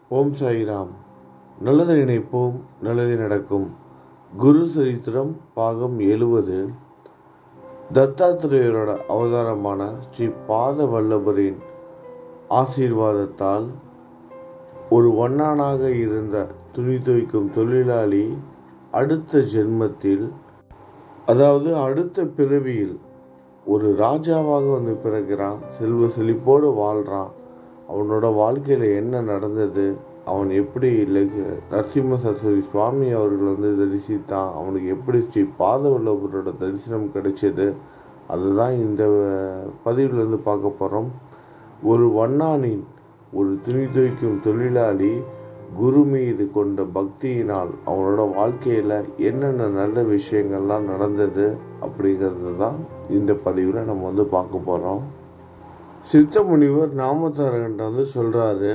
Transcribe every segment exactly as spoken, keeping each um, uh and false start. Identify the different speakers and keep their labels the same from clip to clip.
Speaker 1: ஓம் சாய்ராம். நல்லதை நினைப்போம், நல்லது நடக்கும். குரு சரித்திரம் பாகம் எழுபது. தத்தாத்திரேயரோட அவதாரமான ஸ்ரீ பாத வல்லபரின் ஆசீர்வாதத்தால் ஒரு வண்ணானாக இருந்த துணி துவைக்கும் தொழிலாளி அடுத்த ஜென்மத்தில், அதாவது அடுத்த பிறவியில் ஒரு ராஜாவாக வந்து பிறக்கிறான். செல்வ செழிப்போடு வாழ்கிறான். அவனோட வாழ்க்கையில் என்ன நடந்தது, அவன் எப்படி நரசிம்ம சரஸ்வதி சுவாமி அவர்கள் வந்து தரிசித்தான், அவனுக்கு எப்படி ஸ்ரீ பாதவல்லபரோட தரிசனம் கிடைச்சது, அதுதான் இந்த பதிவில் வந்து பார்க்க போகிறோம். ஒரு வண்ணானின், ஒரு துணி துவைக்கும் தொழிலாளி குரு மீது கொண்ட பக்தியினால் அவனோட வாழ்க்கையில் என்னென்ன நல்ல விஷயங்கள்லாம் நடந்தது அப்படிங்கிறது தான் இந்த பதிவில் நம்ம வந்து பார்க்க போகிறோம். சித்த முனிவர் நாமதாரகன்ட்ட வந்து சொல்கிறாரு,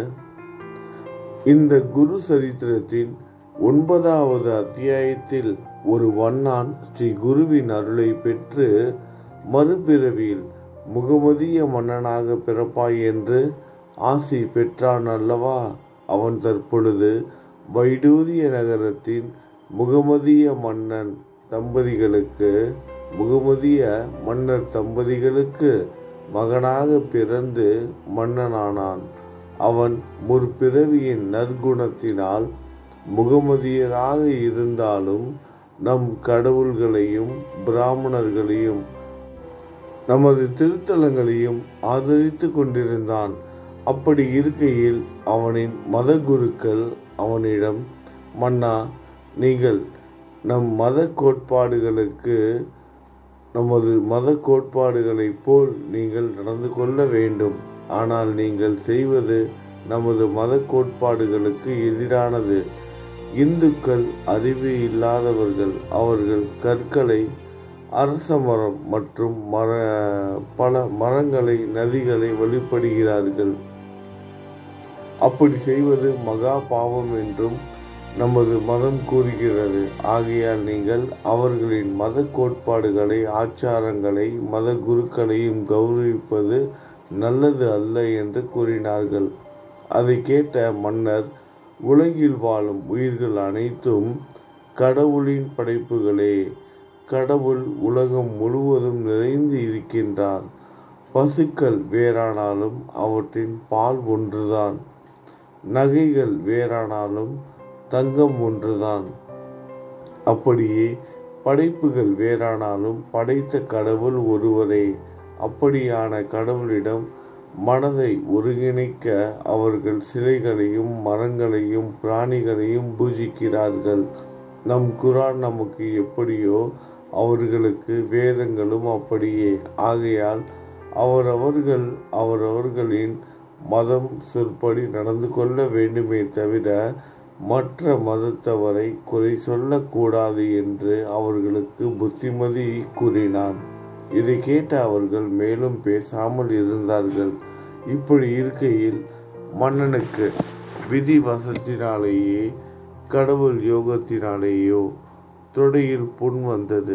Speaker 1: இந்த குரு சரித்திரத்தின் ஒன்பதாவது அத்தியாயத்தில் ஒரு வண்ணான் ஸ்ரீ குருவின் அருளை பெற்று மறுபிறவியில் முகமதிய மன்னனாக பிறப்பாய் என்று ஆசி பெற்றான் அல்லவா. அவன் தற்பொழுது வைடூரிய நகரத்தின் முகமதிய மன்னன் தம்பதிகளுக்கு முகமதிய மன்னர் தம்பதிகளுக்கு மகனாக பிறந்து மன்னனானான். அவன் முற்பிறவியின் நற்குணத்தினால் முகமதியராக இருந்தாலும் நம் கடவுள்களையும் பிராமணர்களையும் நமது திருத்தலங்களையும் ஆதரித்து கொண்டிருந்தான். அப்படி இருக்கையில் அவனின் மத குருக்கள் அவனிடம், மன்னா, நீங்கள் நம் மத கோட்பாடுகளுக்கு நமது மத கோட்பாடுகளைப் போல் நீங்கள் நடந்து கொள்ள வேண்டும். ஆனால் நீங்கள் செய்வது நமது மத கோட்பாடுகளுக்கு எதிரானது. இந்துக்கள் அறிவு இல்லாதவர்கள். அவர்கள் கற்களை, அரச மரம் மற்றும் மர பல மரங்களை, நதிகளை வழிபடுகிறார்கள். அப்படி செய்வது மகா பாவம் என்றும் நமது மதம் கூறுகிறது. ஆகையால் நீங்கள் அவர்களின் மத கோட்பாடுகளை, ஆச்சாரங்களை, மத குருக்களையும் கௌரவிப்பது நல்லது அல்ல என்று கூறினார்கள். அதை கேட்ட மன்னர், உலகில் வாழும் உயிர்கள் அனைத்தும் கடவுளின் படைப்புகளே. கடவுள் உலகம் முழுவதும் நிறைந்து இருக்கின்றார். பசுக்கள் வேறானாலும் அவற்றின் பால் ஒன்றுதான். நகைகள் வேறானாலும் தங்கம் ஒன்றுதான். அப்படியே படைப்புகள் வேறானாலும் படைத்த கடவுள் ஒருவரே. அப்படியான கடவுளிடம் மனதை ஒருங்கிணைக்க அவர்கள் சிலைகளையும் மரங்களையும் பிராணிகளையும் பூஜிக்கிறார்கள். நம் குரான் நமக்கு எப்படியோ அவர்களுக்கு வேதங்களும் அப்படியே. ஆகையால் அவரவர்கள் அவரவர்களின் மதம் சொற்படி நடந்து கொள்ள வேண்டுமே தவிர மற்ற மதத்தவரை குறை சொல்லக்கூடாது என்று அவர்களுக்கு புத்திமதி கூறினான். இதை கேட்ட அவர்கள் மேலும் பேசாமல் இருந்தார்கள். இப்படி இருக்கையில் மன்னனுக்கு விதி வசத்தினாலேயே கடவுள் யோகத்தினாலேயோ தொடையில் புண் வந்தது.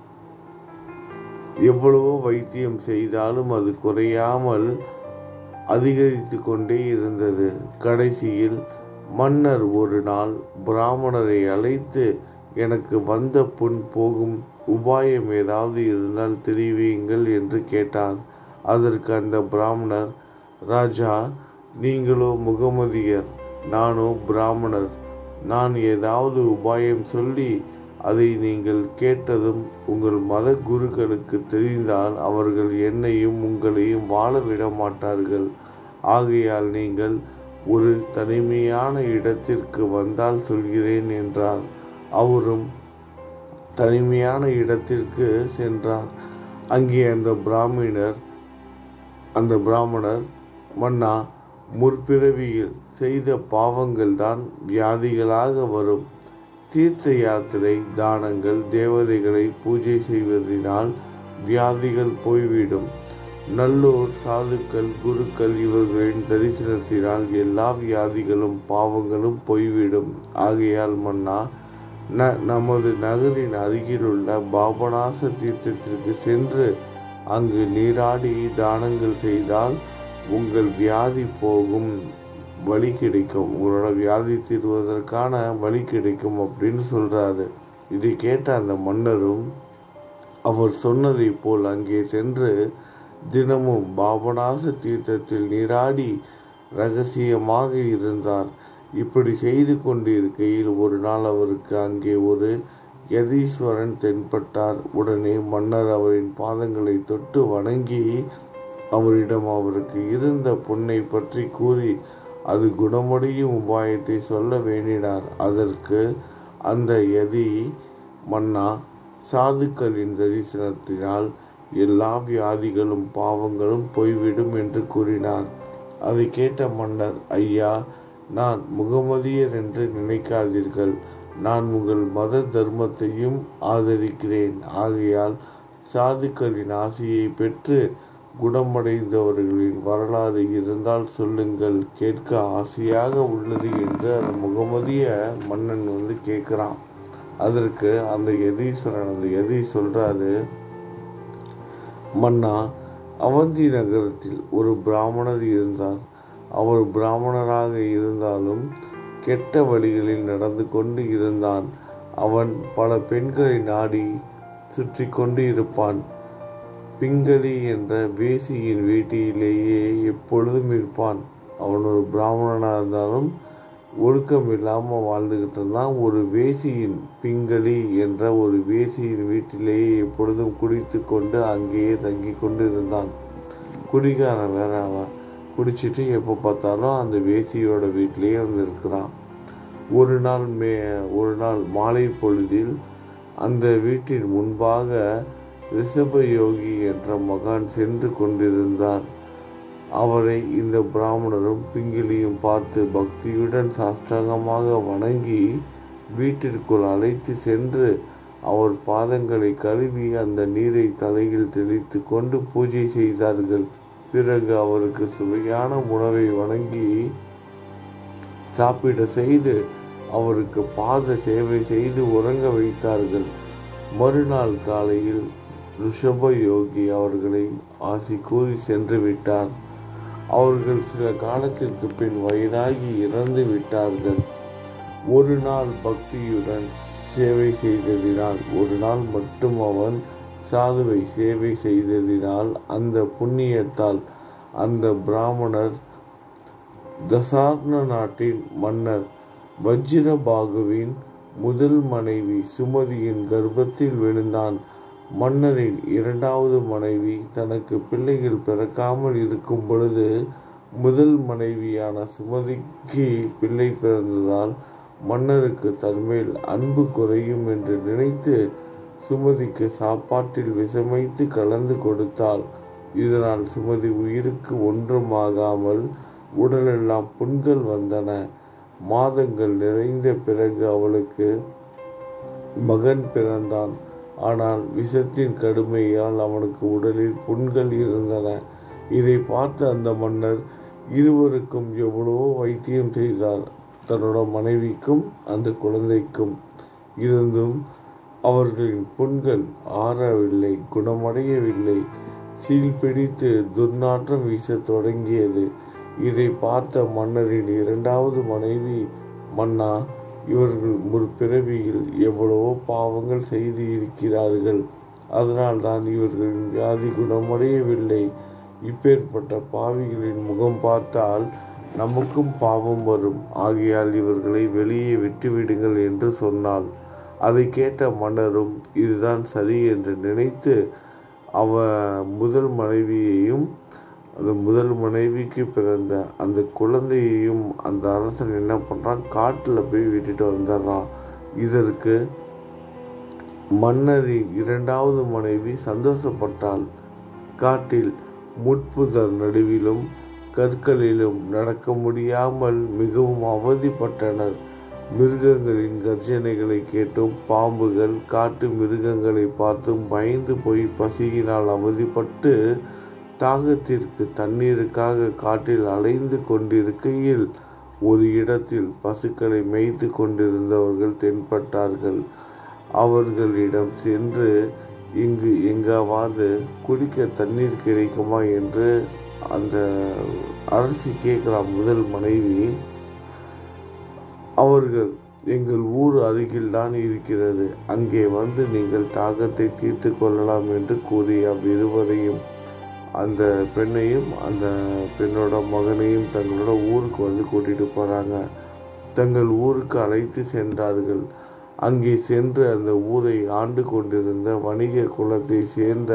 Speaker 1: எவ்வளவோ வைத்தியம் செய்தாலும் அது குறையாமல் அதிகரித்து கொண்டே இருந்தது. கடைசியில் மன்னர் ஒரு நாள் பிராமணரை அழைத்து, எனக்கு வந்த புண் போகும் உபாயம் ஏதாவது இருந்தால் தெரிவியுங்கள் என்று கேட்டார். அதற்கு அந்த பிராமணர், ராஜா, நீங்களோ முகமதியர், நானோ பிராமணர். நான் ஏதாவது உபாயம் சொல்லி அதை நீங்கள் கேட்டதும் உங்கள் மத குருக்களுக்கு தெரிந்தால் அவர்கள் என்னையும் உங்களையும் வாழ விட மாட்டார்கள். ஆகையால் நீங்கள் ஒரு தனிமையான இடத்திற்கு வந்தால் சொல்கிறேன் என்றார். அவரும் தனிமையான இடத்திற்கு சென்றார். அங்கே அந்த பிராமணர் அந்த பிராமணர் மன்னா, முற்பிறவியில் செய்த பாவங்கள் தான் வியாதிகளாக வரும். தீர்த்த யாத்திரை, தானங்கள், தேவதைகளை பூஜை செய்வதனால் வியாதிகள் போய்விடும். நல்லோர், சாதுக்கள், குருக்கள் இவர்களின் தரிசனத்தினால் எல்லா வியாதிகளும் பாவங்களும் போய்விடும். ஆகையால் மன்னா, ந நமது நகரின் அருகிலுள்ள பாபநாச தீர்த்தத்திற்கு சென்று அங்கு நீராடி தானங்கள் செய்தால் உங்கள் வியாதி போகும். வழி கிடைக்கும், உங்களோட வியாதி தீர்வதற்கான வழி கிடைக்கும் அப்படின்னு சொல்கிறாரு. இதை கேட்ட அந்த மன்னரும் அவர் சொன்னதை போல் அங்கே சென்று தினமும் பாபநாச தீர்த்தத்தில் நீராடி இரகசியமாக இருந்தார். இப்படி செய்து கொண்டிருக்கையில் ஒரு நாள் அவருக்கு அங்கே ஒரு யதீஸ்வரன் தென்பட்டார். உடனே மன்னர் அவரின் பாதங்களை தொட்டு வணங்கி அவரிடம் அவருக்கு இருந்த புண்ணை பற்றி கூறி அது குணமடையும் உபாயத்தை சொல்ல வேண்டினார். அதற்கு அந்த யதி, மன்னா, சாதுக்களின் தரிசனத்தினால் எல்லா வியாதிகளும் பாவங்களும் போய்விடும் என்று கூறினார். அதை கேட்ட மன்னர், ஐயா, நான் முகமதியர் என்று நினைக்காதீர்கள். நான் உங்கள் மத தர்மத்தையும் ஆதரிக்கிறேன். ஆகையால் சாதுக்களின் ஆசையை பெற்று குணமடைந்தவர்களின் வரலாறு இருந்தால் சொல்லுங்கள், கேட்க ஆசையாக உள்ளது என்று அந்த முகமதிய மன்னன் வந்து கேட்குறான். அதற்கு அந்த யதீஸ்வரன் அந்த யதி சொல்கிறாரு, மன்னா, அவந்தி நகரத்தில் ஒரு பிராமணர் இருந்தார். அவர் பிராமணராக இருந்தாலும் கெட்ட வழிகளில் நடந்து கொண்டு இருந்தான். அவன் பல பெண்களை நாடி சுற்றி கொண்டு இருப்பான். பிங்களி என்ற வேசியின் வீட்டிலேயே எப்பொழுதும் இருப்பான். அவன் ஒரு பிராமணனாக இருந்தாலும் ஒழுக்கம் இல்லாமல் வாழ்ந்துக்கிட்டு இருந்தான். ஒரு வேசியின், பிங்களி என்ற ஒரு வேசியின் வீட்டிலேயே எப்பொழுதும் குடித்து கொண்டு அங்கேயே தங்கி கொண்டு இருந்தான். குடிகாரன் வேற அவன். குடிச்சிட்டு எப்போ பார்த்தாலும் அந்த வேசியோட வீட்டிலேயே வந்து இருக்கிறான். ஒரு நாள் மே ஒரு நாள் மாலை பொழுதில் அந்த வீட்டின் முன்பாக ரிஷபயோகி என்ற மகான் சென்று கொண்டிருந்தார். அவரை இந்த பிராமணரும் பிங்கிலியும் பார்த்து பக்தியுடன் சாஷ்டாங்கமாக வணங்கி வீட்டிற்குள் அழைத்து சென்று அவர் பாதங்களை கழுவி அந்த நீரை தலையில் தெளித்து கொண்டு பூஜை செய்தார்கள். பிறகு அவருக்கு சுவையான உணவை வணங்கி சாப்பிட செய்து அவருக்கு பாத சேவை செய்து உறங்க வைத்தார்கள். மறுநாள் காலையில் ரிஷப யோகி அவர்களை ஆசி கூறி சென்று விட்டார். அவர்கள் சில காலத்திற்கு பின் வயதாகி இறந்து விட்டார்கள். ஒரு நாள் பக்தியுடன் சேவை செய்ததினால், ஒரு நாள் மட்டும் அவன் சாதுவை சேவை செய்ததினால் அந்த புண்ணியத்தால் அந்த பிராமணர் தசார்ண நாட்டின் மன்னர் வஜ்ரபாகுவின் முதல் மனைவி சுமதியின் கர்ப்பத்தில் விழுந்தான். மன்னரின் இரண்டாவது மனைவி தனக்கு பிள்ளைகள் பிறக்காமல் இருக்கும் பொழுது முதல் மனைவியான சுமதிக்கு பிள்ளை பிறந்ததால் மன்னருக்கு தன்மேல் அன்பு குறையும் என்று நினைத்து சுமதிக்கு சாப்பாட்டில் விஷமைத்து கலந்து கொடுத்தாள். இதனால் சுமதி உயிருக்கு ஒன்றுமாகாமல் உடலெல்லாம் புண்கள் வந்தன. மாதங்கள் நிறைந்த பிறகு அவளுக்கு மகன் பிறந்தான். ஆனால் விஷத்தின் கடுமையால் அவனுக்கு உடலில் புண்கள் இருந்தன. இதை பார்த்த அந்த மன்னர் இருவருக்கும் எவ்வளவோ வைத்தியம் செய்தார், தன்னோட மனைவிக்கும் அந்த குழந்தைக்கும். இருந்தும் அவர்களின் புண்கள் ஆறவில்லை, குணமடையவில்லை. சீல் பிடித்து துர்நாற்றம் வீச தொடங்கியது. இதை பார்த்த மன்னரின் இரண்டாவது மனைவி, மன்னா, இவர்கள் முற்பிறவியில் எவ்வளவோ பாவங்கள் செய்து இருக்கிறார்கள். அதனால் தான் இவர்களின் வியாதி குணமடையவில்லை. இப்பேற்பட்ட பாவிகளின் முகம் பார்த்தால் நமக்கும் பாவம் வரும். ஆகையால் இவர்களை வெளியே விட்டுவிடுங்கள் என்று சொன்னாள். அதை கேட்ட மன்னரும் இதுதான் சரி என்று நினைத்து அவ முதல் மனைவியையும் அந்த முதல் மனைவிக்கு பிறந்த அந்த குழந்தையையும் அந்த அரசன் என்ன பண்ணுறான், காட்டில் போய் விட்டுட்டு வந்துடுறான். இதற்கு மன்னரின் இரண்டாவது மனைவி சந்தோஷப்பட்டாள். காட்டில் முட்புதர் நடுவிலும் கற்களிலும் நடக்க முடியாமல் மிகவும் அவதிப்பட்டனர். மிருகங்களின் கர்ஜனைகளை கேட்டும் பாம்புகள் காட்டு மிருகங்களை பார்த்தும் பயந்து போய் பசியினால் அவதிப்பட்டு தாகத்திற்கு தண்ணீருக்காக காட்டில் அலைந்து கொண்டிருக்கையில் ஒரு இடத்தில் பசுக்களை மேய்த்து கொண்டிருந்தவர்கள் தென்பட்டார்கள். அவர்களிடம் சென்று இங்கு எங்காவது குடிக்க தண்ணீர் கிடைக்குமா என்று அந்த அரசி கேட்குறா, முதல் மனைவி, அவர்கள் எங்கள் ஊர் அருகில் தான் இருக்கிறது, அங்கே வந்து நீங்கள் தாகத்தை தீர்த்து கொள்ளலாம் என்று கூறி அவ்விருவரையும், அந்த பெண்ணையும் அந்த பெண்ணோட மகனையும் தங்களோட ஊருக்கு வந்து கூட்டிகிட்டு போகிறாங்க. தங்கள் ஊருக்கு அழைத்து சென்றார்கள். அங்கே சென்று அந்த ஊரை ஆண்டு கொண்டிருந்த வணிக குலத்தை சேர்ந்த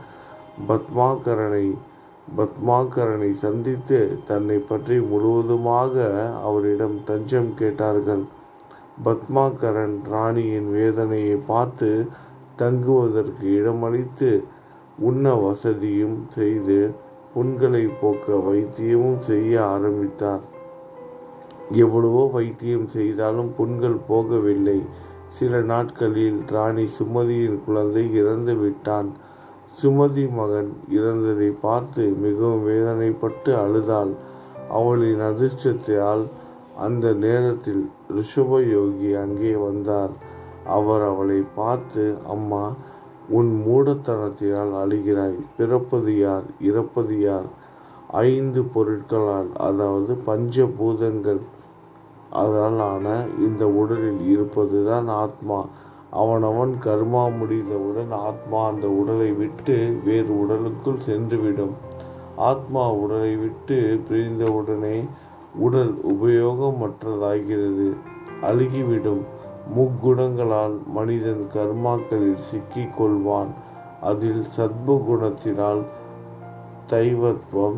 Speaker 1: பத்மாகரனை பத்மாகரனை சந்தித்து தன்னை பற்றி முழுவதுமாக அவரிடம் தஞ்சம் கேட்டார்கள். பத்மாகரன் ராணியின் வேதனையை பார்த்து தங்குவதற்கு இடமளித்து உண்ண வசதியும் செய்து புண்களை போக்க வைத்தியமும் செய்ய ஆரம்பித்தார். எவ்வளவோ வைத்தியம் செய்தாலும் புண்கள் போகவில்லை. சில நாட்களில் ராணி சுமதியின் குழந்தை இறந்து விட்டான். சுமதி மகன் இறந்ததை பார்த்து மிகவும் வேதனைப்பட்டு அழுதாள். அவளின் அதிர்ஷ்டத்தால் அந்த நேரத்தில் ரிஷபயோகி அங்கே வந்தார். அவர் அவளை பார்த்து, அம்மா, உன் மூடத்தனத்தினால் அழுகிறாய். பிறப்பது யார், இறப்பது யார்? ஐந்து பொருட்களால், அதாவது பஞ்சபூதங்கள் அதனாலான இந்த உடலில் இருப்பதுதான் ஆத்மா. அவனவன் கர்மா முடிந்தவுடன் ஆத்மா அந்த உடலை விட்டு வேறு உடலுக்குள் சென்றுவிடும். ஆத்மா உடலை விட்டு பிரிந்தவுடனே உடல் உபயோகமற்றதாகிறது, அழுகிவிடும். முக்குணங்களால் மனிதன் கர்மாக்களில் சிக்கிக் கொள்வான். அதில் சத்வ குணத்தினால் தைவத்வம்,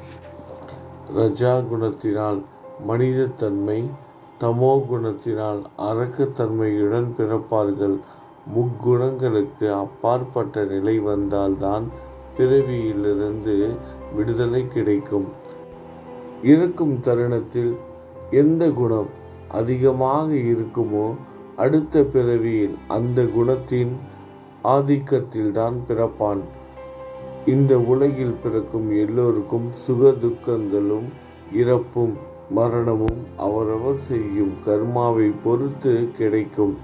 Speaker 1: ரஜா குணத்தினால் மனிதத்தன்மை, தமோ குணத்தினால் அரக்கத்தன்மையுடன் பிறப்பார்கள். முக்குணங்களுக்கு அப்பாற்பட்ட நிலை வந்தால்தான் பிறவியிலிருந்து விடுதலை கிடைக்கும். இருக்கும் தருணத்தில் எந்த குணம் அதிகமாக இருக்குமோ அடுத்த பிறவியில் அந்த குணத்தின் ஆதிக்கத்தில்தான் பிறப்பான். இந்த உலகில் பிறக்கும் எல்லோருக்கும் சுக துக்கங்களும் இறப்பும் மரணமும் அவரவர் செய்யும் கர்மாவை பொறுத்து கிடைக்கும்.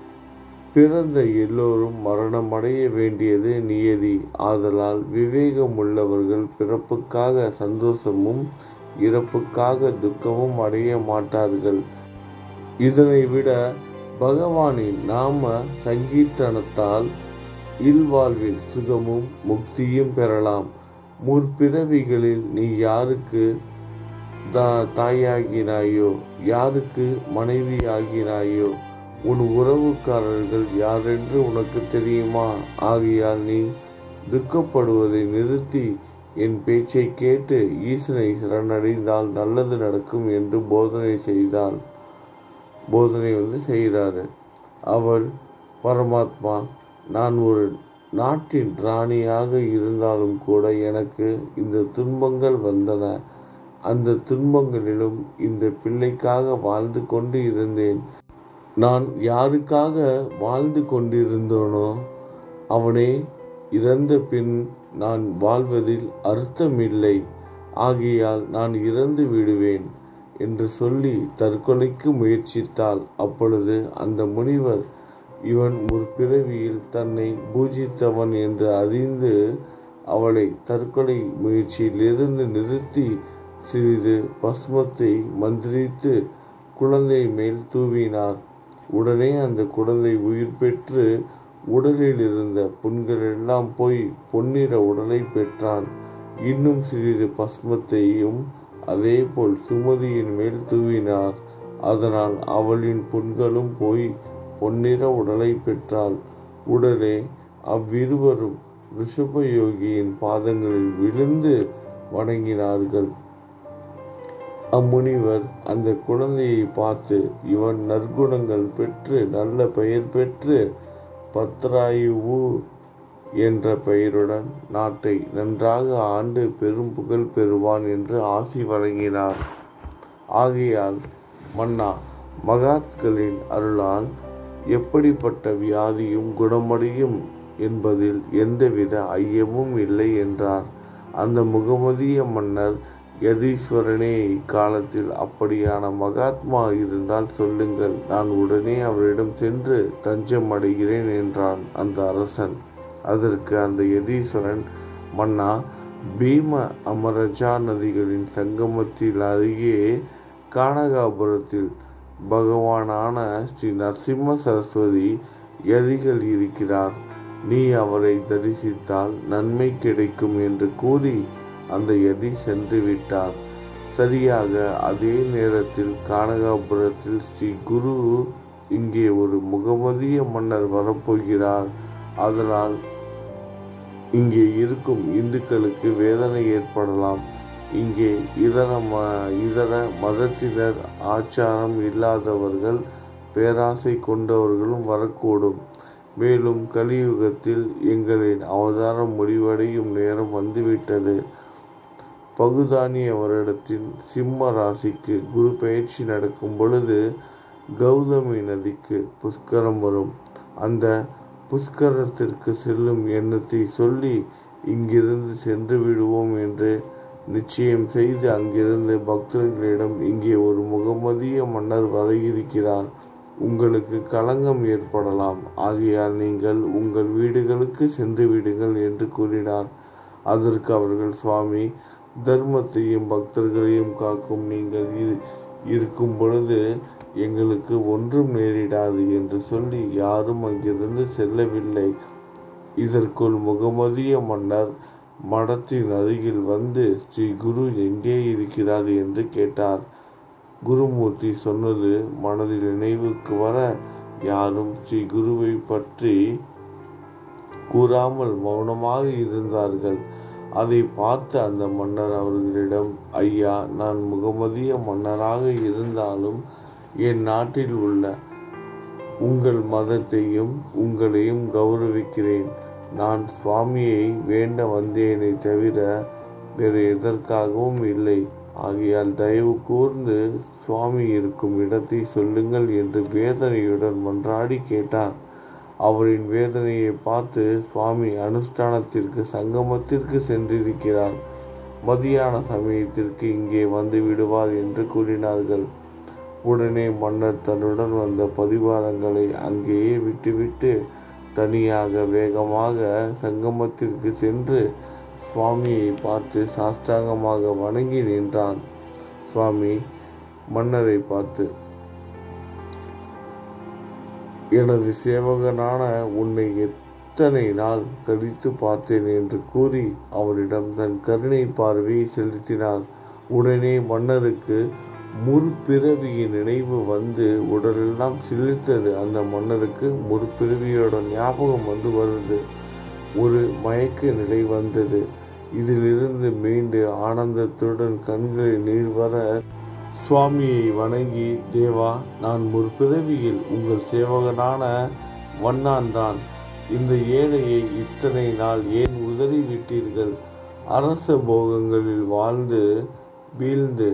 Speaker 1: பிறந்த எல்லோரும் மரணமடைய வேண்டியது நியதி. ஆதலால் விவேகம் உள்ளவர்கள் பிறப்புக்காக சந்தோஷமும் இறப்புக்காக துக்கமும் அடைய மாட்டார்கள். இதனை விட பகவானின் நாம சங்கீர்த்தனத்தால் இல்வாழ்வில் சுகமும் முக்தியும் பெறலாம். முற்பிறவிகளில் நீ யாருக்கு தா தாயாகினாயோ, யாருக்கு மனைவி ஆகினாயோ, உன் உறவுக்காரர்கள் யாரென்று உனக்கு தெரியுமா? ஆகையால் நீ துக்கப்படுவதை நிறுத்தி என் பேச்சை கேட்டு ஈசனை சரணடைந்தால் நல்லது நடக்கும் என்று போதனை செய்தாள். போதனை வந்து செய்கிறாரு. அவள் பரமாத்மா, நான் ஒரு நாட்டின் ராணியாக இருந்தாலும் கூட எனக்கு இந்த துன்பங்கள் வந்தன. அந்த துன்பங்களிலும் இந்த பிள்ளைக்காக வாழ்ந்து கொண்டு இருந்தேன். நான் யாருக்காக வாழ்ந்து கொண்டிருந்தோனோ அவனே இறந்த பின் நான் வாழ்வதில் அர்த்தமில்லை. ஆகையால் நான் இறந்து விடுவேன் என்று சொல்லி தற்கொலைக்கு முயற்சித்தாள். அப்பொழுது அந்த முனிவர், இவன் முற்பிறவியில் தன்னை பூஜித்தவன் என்று அறிந்து அவளை தற்கொலை முயற்சியிலிருந்து நிறுத்தி சிறிது பஸ்மத்தை மந்திரித்து குழந்தை மேல் தூவினார். உடனே அந்த குழந்தை உயிர் பெற்று உடலில் இருந்த புண்களெல்லாம் போய் பொன்னிற உடலை பெற்றான். இன்னும் சிறிது பஸ்மத்தையும் அதே போல் சுமதியின் மேல் தூவினார். அதனால் அவளின் புண்களும் போய் பொன்னிற உடலை பெற்றாள். உடனே அவ்விருவரும் ரிஷபயோகியின் பாதங்களில் விழுந்து வணங்கினார்கள். அம்முனிவர் அந்த குழந்தையை பார்த்து, இவன் நற்குணங்கள் பெற்று நல்ல பெயர் பெற்று பத்ராயுவு என்ற பெயருடன் நாட்டை நன்றாக ஆண்டு பெரும் புகழ் பெறுவான் என்று ஆசி வழங்கினார். ஆகையால் மன்னா, மகாத்களின் அருளால் எப்படிப்பட்ட வியாதியும் குணமடையும் என்பதில் எந்தவித ஐயமும் இல்லை என்றார். அந்த முகமதிய மன்னர், யதீஸ்வரனே, இக்காலத்தில் அப்படியான மகாத்மா இருந்தால் சொல்லுங்கள், நான் உடனே அவரிடம் சென்று தஞ்சம் அடைகிறேன் என்றான் அந்த அரசன். அதற்கு அந்த யதீஸ்வரன், மன்னா, பீம அமரஜா நதிகளின் சங்கமத்தில் அருகே கானகாபுரத்தில் பகவானான ஸ்ரீ நரசிம்ம சரஸ்வதி யதிகள் இருக்கிறார். நீ அவரை தரிசித்தால் நன்மை கிடைக்கும் என்று கூறி அந்த யதி சென்று விட்டார். சரியாக அதே நேரத்தில் கானகாபுரத்தில் ஸ்ரீ குரு இங்கே ஒரு முகமதிய மன்னர் வரப்போகிறார். அதனால் இங்கே இருக்கும் இந்துக்களுக்கு வேதனை ஏற்படலாம். இங்கே இதர ம இதர மதத்தினர், ஆச்சாரம் இல்லாதவர்கள், பேராசை கொண்டவர்களும் வரக்கூடும். மேலும் கலியுகத்தில் எங்களின் அவதாரம் முடிவடையும் நேரம் வந்துவிட்டது. பகுதானிய வருடத்தின் சிம்ம ராசிக்கு குரு பயிற்சி நடக்கும் பொழுது கௌதமி நதிக்கு புஷ்கரம் வரும். அந்த புஷ்கரத்திற்கு செல்லும் எண்ணத்தை சொல்லி இங்கிருந்து சென்று விடுவோம் என்று நிச்சயம் செய்து அங்கிருந்து பக்தர்களிடம் இங்கே ஒரு முகமதிய மன்னர் வர இருக்கிறார், உங்களுக்கு களங்கம் ஏற்படலாம், ஆகையால் நீங்கள் உங்கள் வீடுகளுக்கு சென்று விடுங்கள் என்று கூறினார். அதற்கு அவர்கள், சுவாமி, தர்மத்தையும் பக்தர்களையும் காக்கும் நீங்கள் இருக்கும் பொழுது எங்களுக்கு ஒன்றும் நேரிடாது என்று சொல்லி யாரும் அங்கிருந்து செல்லவில்லை. இதற்குள் முகமதிய மன்னர் மடத்தின் அருகில் வந்து ஸ்ரீ குரு எங்கே இருக்கிறார் என்று கேட்டார். குருமூர்த்தி சொன்னது மனதில் நினைவுக்கு வர யாரும் ஸ்ரீ குருவை பற்றி கூறாமல் மௌனமாக இருந்தார்கள். அதை பார்த்த அந்த மன்னர் அவர்களிடம், ஐயா, நான் முகமதிய மன்னராக இருந்தாலும் என் நாட்டில் உள்ள உங்கள் மதத்தையும் உங்களையும் கௌரவிக்கிறேன். நான் சுவாமியை வேண்ட வந்தேனே தவிர வேறு எதற்காகவும் இல்லை. ஆகையால் தயவு கூர்ந்து சுவாமி இருக்கும் இடத்தை சொல்லுங்கள் என்று வேதனையுடன் மன்றாடி கேட்டார். அவரின் வேதனையை பார்த்து, சுவாமி அனுஷ்டானத்திற்கு சங்கமத்திற்கு சென்றிருக்கிறார், மதியான சமயத்திற்கு இங்கே வந்து விடுவார் என்று கூறினார்கள். உடனே மன்னர் தன்னுடன் வந்த பரிவாரங்களை அங்கேயே விட்டுவிட்டு தனியாக வேகமாக சங்கமத்திற்கு சென்று சுவாமியை பார்த்து சாஷ்டாங்கமாக வணங்கி நின்றான். சுவாமி மன்னரை பார்த்து, எனது சேவகனான உன்னை எத்தனை நாள் கழித்து பார்த்தேன் என்று கூறி அவரிடம் தன் கருணை பார்வையை செலுத்தினார். உடனே மன்னருக்கு முற்பிறவியின் நினைவு வந்து உடலெல்லாம் சிலிர்த்தது. அந்த மன்னருக்கு முற்பிறவியோட ஞாபகம் வந்து வருது. ஒரு மயக்க நிலை வந்தது. இதிலிருந்து மீண்டு ஆனந்தத்துடன் கண்களில் நீர் வர சுவாமியை வணங்கி, தேவா, நான் முற்பிறவியில் உங்கள் சேவகனான வண்ணான் தான். இந்த ஏழையை இத்தனை நாள் ஏன் உதறி விட்டீர்கள்? அரச போகங்களில் வாழ்ந்து வீழ்ந்து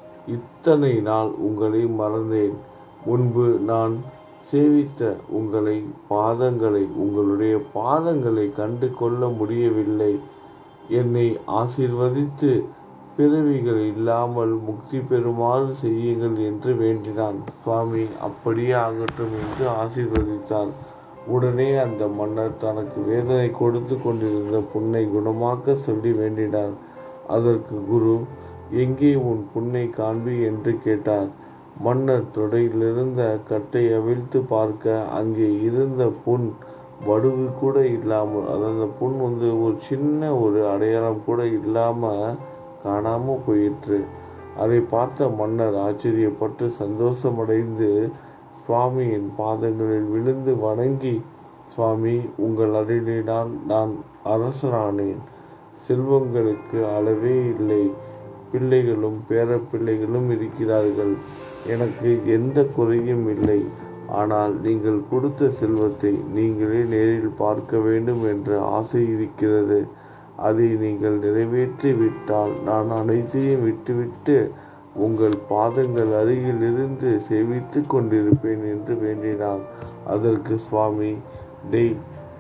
Speaker 1: இத்தனை நாள் உங்களை மறந்தேன். முன்பு நான் சேவித்த உங்களை பாதங்களை உங்களுடைய பாதங்களை கண்டு கொள்ள முடியவில்லை. என்னை ஆசீர்வதித்து பிறவிகள் இல்லாமல் முக்தி பெறுமாறு செய்யுங்கள் என்று வேண்டினான். சுவாமி அப்படியே ஆகட்டும் என்று ஆசீர்வதித்தார். உடனே அந்த மன்னர் தனக்கு வேதனை கொடுத்து கொண்டிருந்த புண்ணை குணமாக்க சொல்லி வேண்டினார். அதற்கு குரு, எங்கே உன் புண்ணை காண்பி என்று கேட்டார். மன்னர் தொடையிலிருந்த கட்டை அவிழ்த்து பார்க்க அங்கே இருந்த புண் வடுவு கூட இல்லாமல், அந்த புண் வந்து ஒரு சின்ன ஒரு அடையாளம் கூட இல்லாமல் காணாமல் போயிற்று. அதை பார்த்த மன்னர் ஆச்சரியப்பட்டு சந்தோஷமடைந்து சுவாமியின் பாதங்களில் விழுந்து வணங்கி, சுவாமி, உங்கள் அருளினால் நான் அரசரானேன். செல்வங்களுக்கு அளவே இல்லை. பிள்ளைகளும் பேர பிள்ளைகளும் இருக்கிறார்கள். எனக்கு எந்த குறையும் இல்லை. ஆனால் நீங்கள் கொடுத்த செல்வத்தை நீங்களே நேரில் பார்க்க வேண்டும் என்ற ஆசை இருக்கிறது. அதை நீங்கள் நிறைவேற்றி விட்டால் நான் அனைத்தையும் விட்டுவிட்டு உங்கள் பாதங்கள் அருகில் இருந்து சேவித்து கொண்டிருப்பேன் என்று வேண்டினார். அதற்கு சுவாமி, டெய்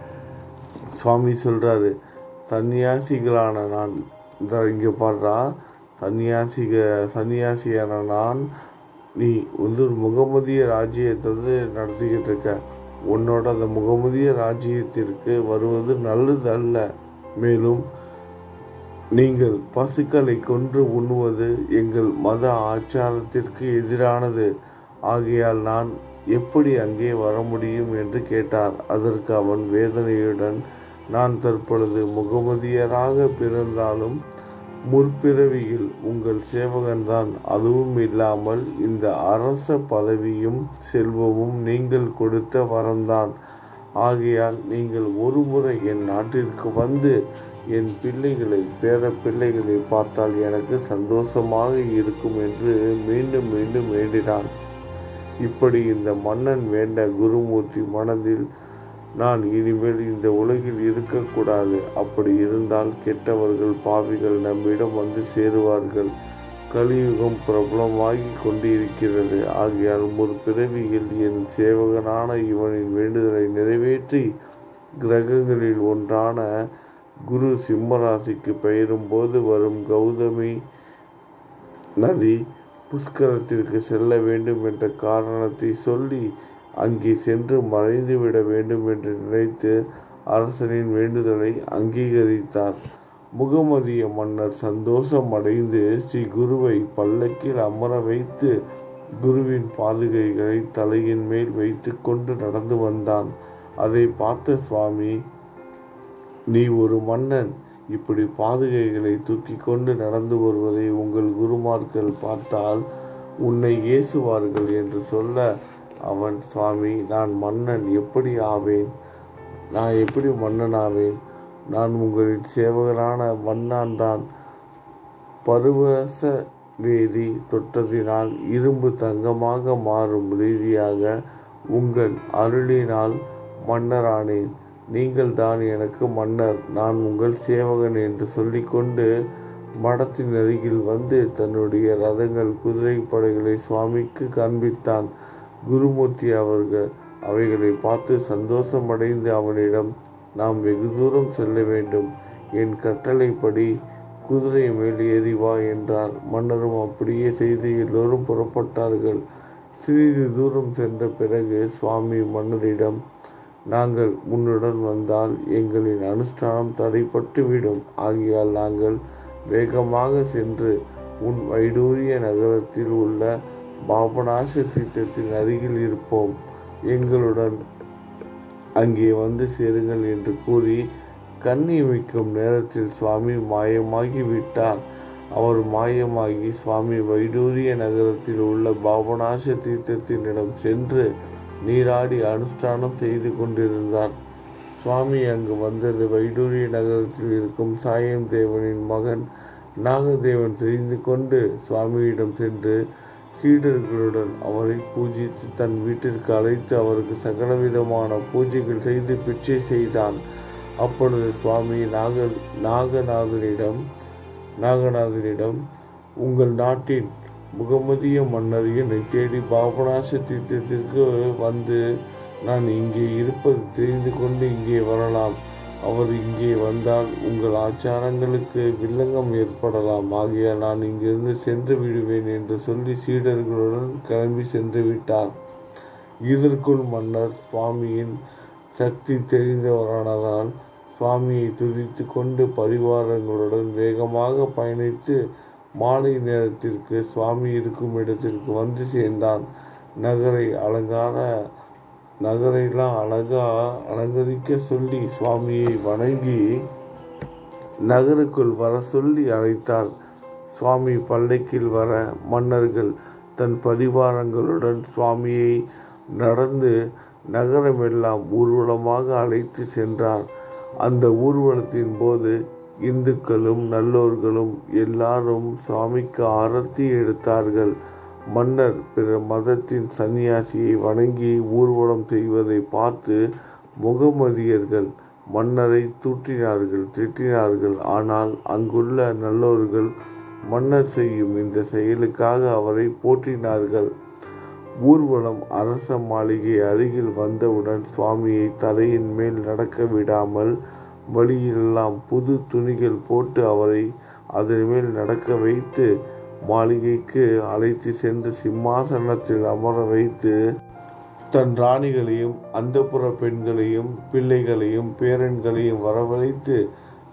Speaker 1: சுவாமி சொல்றாரு, சன்னியாசிகளான நான், இந்த இங்கே பாடுறா, சன்னியாசிக சன்னியாசியான நான், நீ வந்து ஒரு முகமதிய ராஜ்யத்தை வந்து நடத்திக்கிட்டு இருக்க. உன்னோட அந்த முகமதிய ராஜ்யத்திற்கு வருவது நல்லது அல்ல. மேலும் நீங்கள் பசுக்களை கொன்று உண்ணுவது எங்கள் மத ஆச்சாரத்திற்கு எதிரானது. ஆகையால் நான் எப்படி அங்கே வர முடியும் என்று கேட்டார். அதற்கு அவன் வேதனையுடன், நான் தற்பொழுது முகமதியராக பிறந்தாலும் முற்பிறவியில் உங்கள் சேவகன்தான். அதுவும் இல்லாமல் இந்த அரச பதவியும் செல்வமும் நீங்கள் கொடுத்த வரம்தான். ஆகையால் நீங்கள் ஒருமுறை என் நாட்டிற்கு வந்து என் பிள்ளைகளை பேர பிள்ளைகளை பார்த்தால் எனக்கு சந்தோஷமாக இருக்கும் என்று மீண்டும் மீண்டும் வேண்டினான். இப்படி இந்த மன்னன் வேண்ட குருமூர்த்தி மனதில், நான் இனிமேல் இந்த உலகில் இருக்கக்கூடாது. அப்படி இருந்தால் கெட்டவர்கள் பாவிகள் நம்மிடம் வந்து சேருவார்கள். கலியுகம் பிரபலமாகி கொண்டிருக்கிறது. ஆகையால் முற்பிறவியில் என் சேவகனான இவனின் வேண்டுதலை நிறைவேற்றி கிரகங்களில் ஒன்றான குரு சிம்மராசிக்கு பெயரும் போது வரும் கௌதமி நதி புஷ்கரத்திற்கு செல்ல வேண்டும் என்ற காரணத்தை சொல்லி அங்கே சென்று மறைந்துவிட வேண்டும் என்று நினைத்து அரசனின் வேண்டுதலை அங்கீகரித்தார். முகமதிய மன்னர் சந்தோஷம் அடைந்து ஸ்ரீ குருவை பல்லக்கில் அமர வைத்து குருவின் பாதுகைகளை தலையின் மேல் வைத்து கொண்டு நடந்து வந்தான். அதை பார்த்த சுவாமி, நீ ஒரு மன்னன், இப்படி பாதுகைகளை தூக்கி கொண்டு நடந்து வருவதை உங்கள் குருமார்கள் பார்த்தால் உன்னை ஏசுவார்கள் என்று சொல்ல, அவன், சுவாமி, நான் மன்னன் எப்படி ஆவேன்? நான் எப்படி மன்னன் ஆவேன்? நான் உங்களின் சேவகரான மன்னான் தான். பருவச வேதி தொட்டதினால் இரும்பு தங்கமாக மாறும் ரீதியாக உங்கள் அருளினால் மன்னரானேன். நீங்கள் தான் எனக்கு மன்னர், நான் உங்கள் சேவகன் என்று சொல்லிக்கொண்டு மடத்தின் அருகில் வந்து தன்னுடைய ரதங்கள் குதிரை படைகளை சுவாமிக்கு காண்பித்தான். குருமூர்த்தி அவர்கள் அவைகளை பார்த்து சந்தோஷமடைந்து அவனிடம், நாம் வெகு தூரம் செல்ல வேண்டும், என் கட்டளைப்படி குதிரை மேல் ஏறி வா என்றார். மன்னரும் அப்படியே செய்து எல்லோரும் புறப்பட்டார்கள். சிறிது தூரம் சென்ற பிறகு சுவாமி மன்னரிடம், நாங்கள் உன்னுடன் வந்தால் எங்களின் அனுஷ்டானம் தடைப்பட்டுவிடும். ஆகையால் நாங்கள் வேகமாக சென்று உன் வைடூரிய நகரத்தில் உள்ள பாபநாச தீர்த்தத்தின் அருகில் இருப்போம். எங்களுடன் அங்கே வந்து சேருங்கள் என்று கூறி கண்ணிமைக்கும் நேரத்தில் சுவாமி மாயமாகி விட்டார். அவர் மாயமாகி சுவாமி வைடூரிய நகரத்தில் உள்ள பாபநாச தீர்த்தத்தினிடம் சென்று நீராடி அனுஷ்டானம் செய்து கொண்டிருந்தார். சுவாமி அங்கு வந்தது வைடூரிய நகரத்தில் இருக்கும் சாயம் தேவனின் மகன் நாகதேவன் தெரிந்து கொண்டு சுவாமியிடம் சென்று சீடர்களுடன் அவரை பூஜித்து தன் வீட்டிற்கு அழைத்து அவருக்கு சகலவிதமான பூஜைகள் செய்து பிச்சை செய்தான். அப்பொழுது சுவாமி நாக நாகநாதனிடம் நாகநாதனிடம் உங்கள் நாட்டின் முகமதிய மன்னர் என்னை தேடி பாபநாச தீர்த்தத்திற்கு வந்து நான் இங்கே இருப்பது தெரிந்து கொண்டு இங்கே வரலாம். அவர் இங்கே வந்தால் உங்கள் ஆச்சாரங்களுக்கு வில்லங்கம் ஏற்படலாம். ஆகையால் நான் இங்கிருந்து சென்று விடுவேன் என்று சொல்லி சீடர்களுடன் கிளம்பி சென்று விட்டார். இதற்குள் மன்னர் சுவாமியின் சக்தி தெரிந்தவரானதால் சுவாமியை துதித்து கொண்டு பரிவாரங்களுடன் வேகமாக பயணித்து மாலை நேரத்திற்கு சுவாமி இருக்கும் இடத்திற்கு வந்து சேர்ந்தான். நகரை அலங்கார நகரெல்லாம் அழகா அலங்கரிக்க சொல்லி சுவாமியை வணங்கி நகருக்குள் வர சொல்லி அழைத்தார். சுவாமி பல்லக்கில் வர மன்னர்கள் தன் பரிவாரங்களுடன் சுவாமியை நடந்து நகரமெல்லாம் ஊர்வலமாக அழைத்து சென்றார். அந்த ஊர்வலத்தின் போது இந்துக்களும் நல்லோர்களும் எல்லாரும் சுவாமிக்கு ஆரத்தி எடுத்தார்கள். மன்னர் பிற மதத்தின் சன்னியாசியை வணங்கி ஊர்வலம் செய்வதை பார்த்து முகமதியர்கள் மன்னரை தூற்றினார்கள், திட்டினார்கள். ஆனால் அங்குள்ள நல்லோர்கள் மன்னர் செய்யும் இந்த செயலுக்காக அவரை போற்றினார்கள். ஊர்வலம் அரச மாளிகை அருகில் வந்தவுடன் சுவாமியை தரையின் மேல் நடக்க விடாமல் வழியெல்லாம் புது துணிகள் போட்டு அவரை அதன் மேல் நடக்க வைத்து மாளிகைக்கு அழைத்து சென்று சிம்மாசனத்தில் அமர வைத்து தன் ராணிகளையும் அந்தப்புற பெண்களையும் பிள்ளைகளையும் பேரன்களையும் வரவழைத்து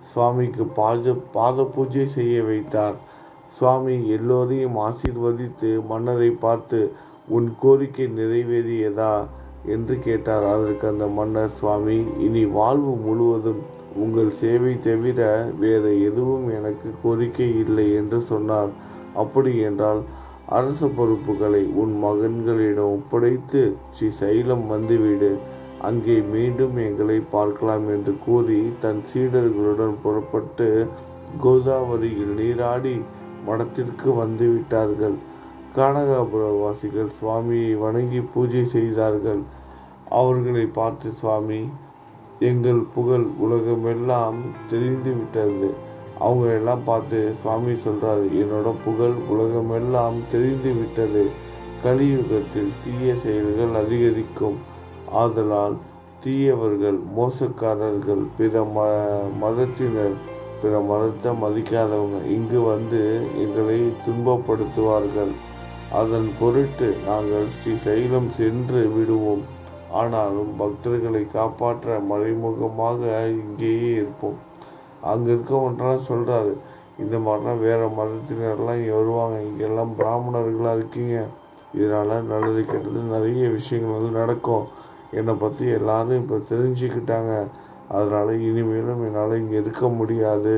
Speaker 1: சுவாமிக்கு பாஜ பாத பூஜை செய்ய வைத்தார். சுவாமி எல்லோரையும் ஆசீர்வதித்து மன்னரை பார்த்து, உன் கோரிக்கை நிறைவேறியதா என்று கேட்டார். அதற்கு அந்த மன்னர், சுவாமி, இனி வாழ்வு முழுவதும் உங்கள் சேவை தவிர வேறு எதுவும் எனக்கு கோரிக்கை இல்லை என்று சொன்னார். அப்படி என்றால் அரச பொறுப்புகளை உன் மகன்களிடம் ஒப்படைத்து ஸ்ரீ சைலம் வந்துவிடு. அங்கே மீண்டும் எங்களை பார்க்கலாம் என்று கூறி தன் சீடர்களுடன் புறப்பட்டு கோதாவரியில் நீராடி மடத்திற்கு வந்துவிட்டார்கள். கானகாபுரவாசிகள் சுவாமியை வணங்கி பூஜை செய்தார்கள். அவர்களை பார்த்து, சுவாமி, எங்கள் புகழ் உலகமெல்லாம் தெரிந்து விட்டது. அவங்க எல்லாம் பார்த்து சுவாமி சொல்றாரு, என்னோட புகழ் உலகமெல்லாம் தெரிந்து விட்டது. கலியுகத்தில் தீய செயல்கள் அதிகரிக்கும். ஆதலால் தீயவர்கள், மோசக்காரர்கள், பிற ம மதத்தினர் பிற மதத்தை மதிக்காதவங்க இங்கு வந்து எங்களை துன்பப்படுத்துவார்கள். அதன் பொருட்டு நாங்கள் ஸ்ரீ சைலம் சென்று விடுவோம். ஆனாலும் பக்தர்களை காப்பாற்ற மறைமுகமாக இங்கேயே இருப்போம். அங்கே இருக்கவன்றால் சொல்கிறாரு, இந்த மாதிரிலாம் வேறு மதத்தினர்லாம் இங்கே வருவாங்க, இங்கெல்லாம் பிராமணர்களாக இருக்கீங்க, இதனால் நல்லது கெட்டது நிறைய விஷயங்கள் வந்து நடக்கும். என்னை பற்றி எல்லாரும் இப்போ தெரிஞ்சுக்கிட்டாங்க. அதனால் இனிமேலும் என்னால் இங்கே இருக்க முடியாது.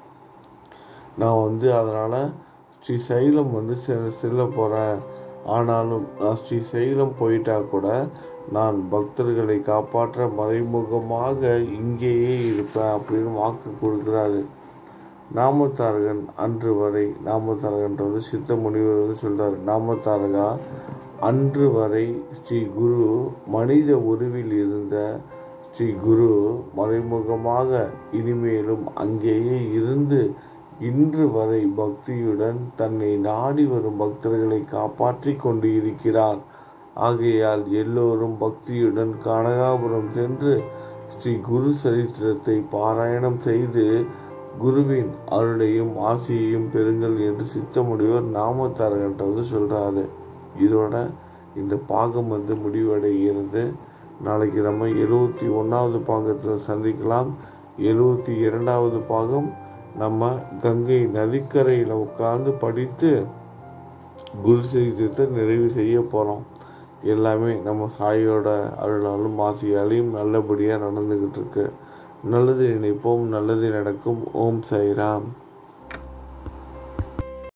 Speaker 1: நான் வந்து அதனால் ஸ்ரீ சைலம் வந்து செ செல்ல போகிறேன். ஆனாலும் நான் ஸ்ரீ சைலம் போயிட்டா கூட நான் பக்தர்களை காப்பாற்ற மறைமுகமாக இங்கேயே இருப்பேன் அப்படின்னு வாக்கு கொடுக்குறாரு. நாமத்தாரகன் அன்று வரை, நாமத்தாரகன்றது சித்த முனிவர் வந்து சொல்கிறார், நாமத்தாரகா, அன்று வரை ஸ்ரீ குரு மனித உருவில் இருந்த ஸ்ரீ குரு மறைமுகமாக இனிமேலும் அங்கேயே இருந்து இன்று வரை பக்தியுடன் தன்னை நாடி வரும் பக்தர்களை காப்பாற்றி கொண்டு இருக்கிறார். ஆகையால் எல்லோரும் பக்தியுடன் கானகாபுரம் சென்று ஸ்ரீ குரு சரித்திரத்தை பாராயணம் செய்து குருவின் அருளையும் ஆசியையும் பெறுங்கள் என்று சித்த முனிவர் நாமத்தாரகன்ட்ட வந்து சொல்கிறாரு. இதோட இந்த பாகம் வந்து முடிவடைகிறது. நாளைக்கு நம்ம எழுபத்தி ஒன்றாவது பாகத்தில் சந்திக்கலாம். எழுபத்தி இரண்டாவது பாகம் நம்ம கங்கை நதிக்கரையில் உட்கார்ந்து படித்து குரு சரித்திரத்தை நிறைவு செய்ய போகிறோம். எல்லாமே நம்ம சாயோட அருளாலும் ஆசியாலையும் நல்லபடியாக நடந்துக்கிட்டு இருக்கு. நல்லது நினைப்போம், நல்லது நடக்கும். ஓம் சாய்ராம்.